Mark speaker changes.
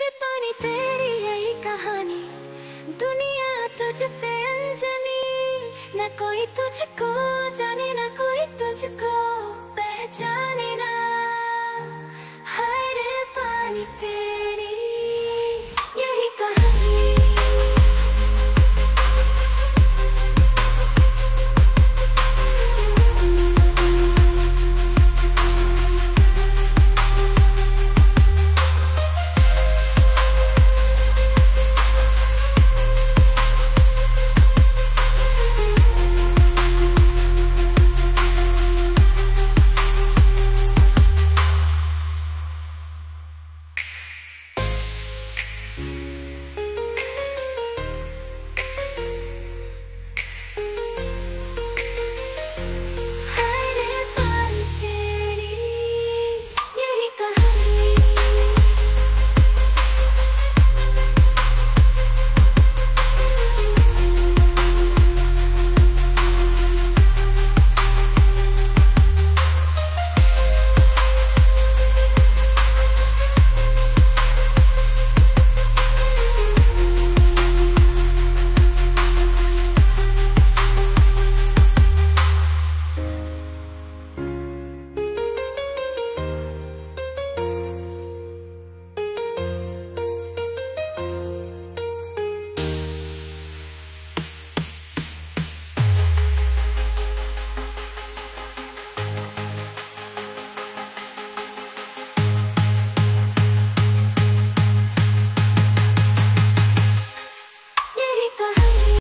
Speaker 1: रे पानी तेरी यही कहानी, दुनिया तुझसे अनजानी, न कोई तुझको जाने न कोई तुझको पहचाने ना। हाय रे पानी तेरी